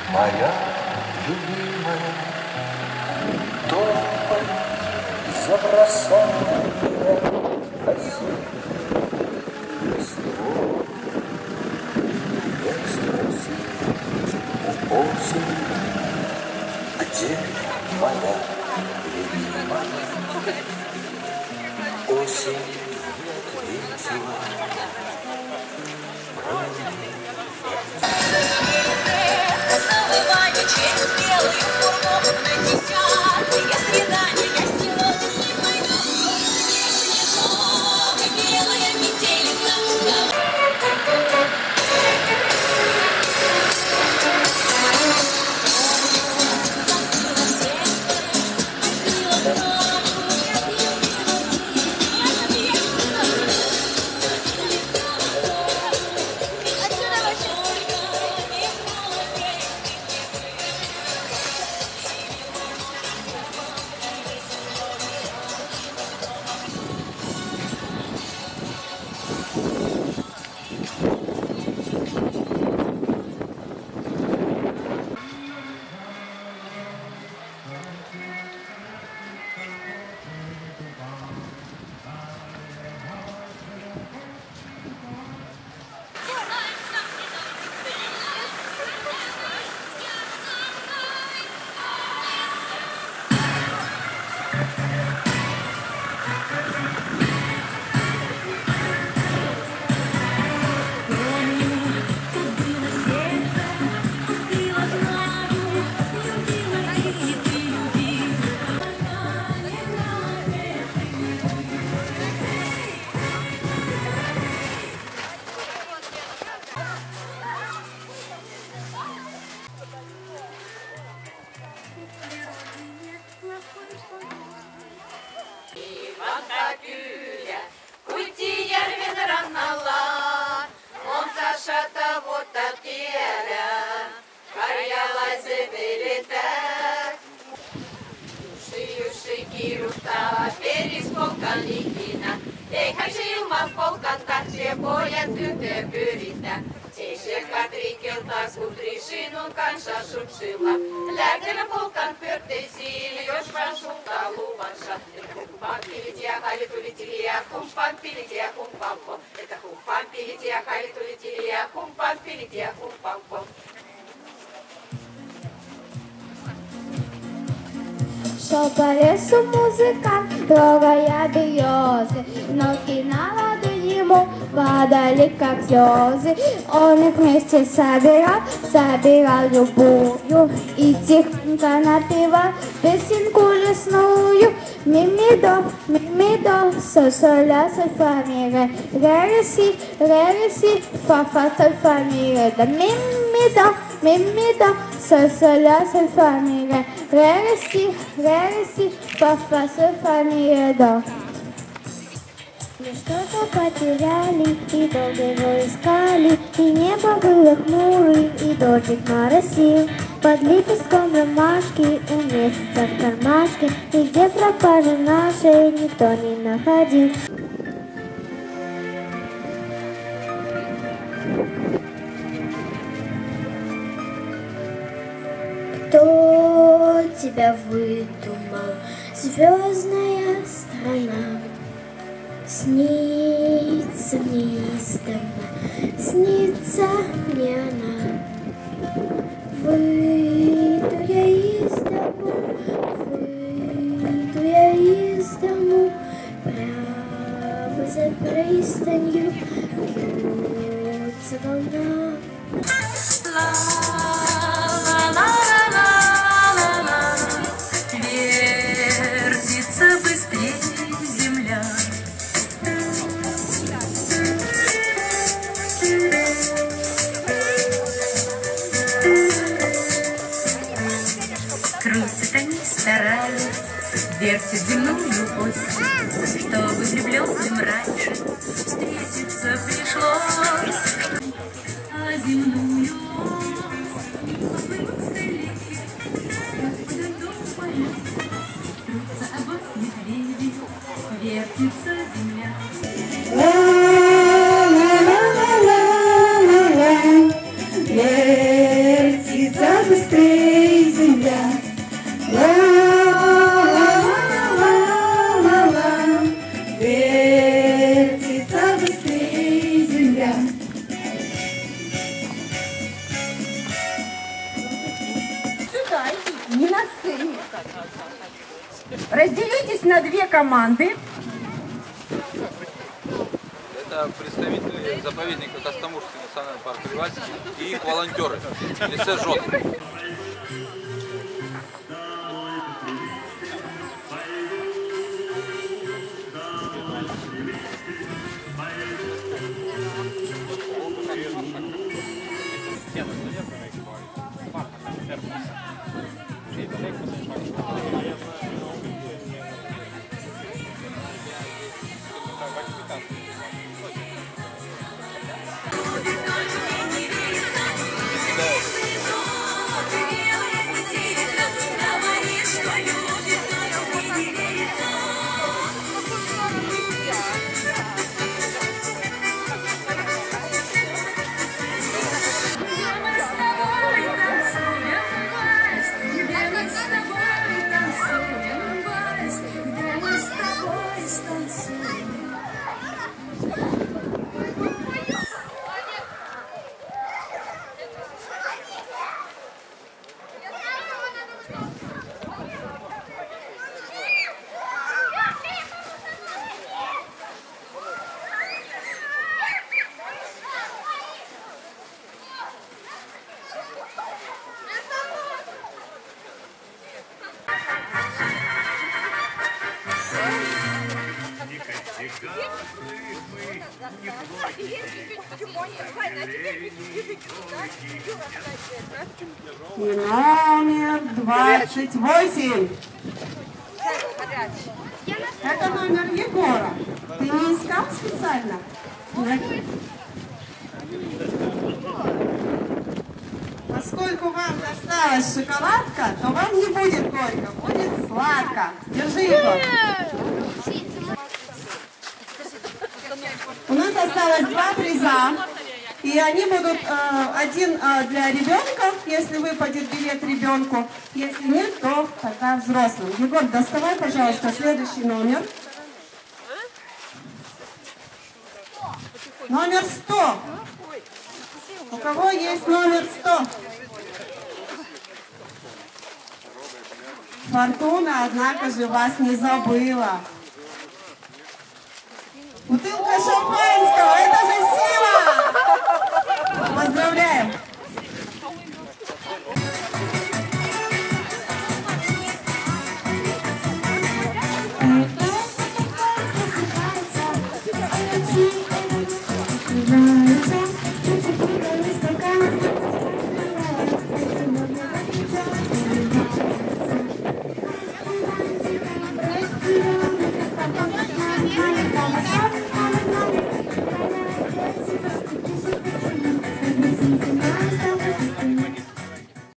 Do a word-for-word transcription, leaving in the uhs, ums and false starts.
моя любимая, тополь забросал меня осенней листвой. Я спросил у осени, где моя любимая? Осень ответила: красавый Ваня через белую форму на десятое свидание. Я сегодня не пойду, снежок, белая метелица. Шел по лесу музыкант, трогая березы, ноги на ладони ему падали, как слезы. Он их вместе собирал, собирал любую и тихонько напевал песенку лесную. Ми-ми-до, ми-ми-до, со-со-ля, соль-фа-ми-ре, ре-ре-си, ре-ре-си, фа-фа, соль-фа-ми-ре, да ми-ми-до, ми-ми-до, соль-соля, соль-фа-ми-ре, ре-ре-си, ре-ре-си, фа-фа, соль-фа-ми-ре, до. Мы что-то потеряли и долго его искали, и небо было хмурым, и дождик моросил. Под лепестком ромашки у месяца в кармашке, и где пропажа нашей никто не находил. Кто тебя выдумал, звездная страна? Снится мне издавна, снится мне она. Выйду я из дому, выйду я из дому, прямо за пристанью бьется волна. Вертится быстрее земля. Крутят они, старались, вертят земную ось, чтобы влюбленным раньше встретиться пришлось. А земную ось выцелить, думая, крутится обоих лебедей, вертится земля. Вертится Разделитесь на две команды. Это представители заповедника Костомукшский национальный парк Привальский и их волонтеры в лице жен. И номер двадцать восемь. Это номер Егора. Ты не искал специально? Нет. Поскольку вам досталась шоколадка, то вам не будет горько, будет сладко. Держи его. У нас осталось два приза. И они будут э, один э, для ребенка, если выпадет билет ребенку. Если нет, то тогда взрослым. Егор, доставай, пожалуйста, следующий номер. Номер сто. У кого есть номер сто? Фортуна, однако же, вас не забыла. Бутылка шампанского, это же сила! Поздравляем!